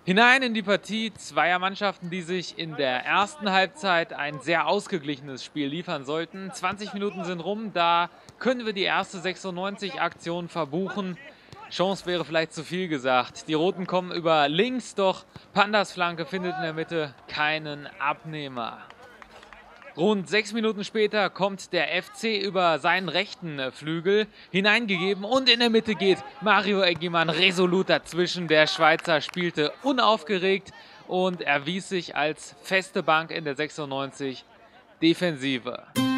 Hinein in die Partie zweier Mannschaften, die sich in der ersten Halbzeit ein sehr ausgeglichenes Spiel liefern sollten. 20 Minuten sind rum, da können wir die erste 96-Aktion verbuchen. Chance wäre vielleicht zu viel gesagt. Die Roten kommen über links, doch Pandas Flanke findet in der Mitte keinen Abnehmer. Rund 6 Minuten später kommt der FC über seinen rechten Flügel hineingegeben und in der Mitte geht Mario Eggimann resolut dazwischen. Der Schweizer spielte unaufgeregt und erwies sich als feste Bank in der 96 Defensive.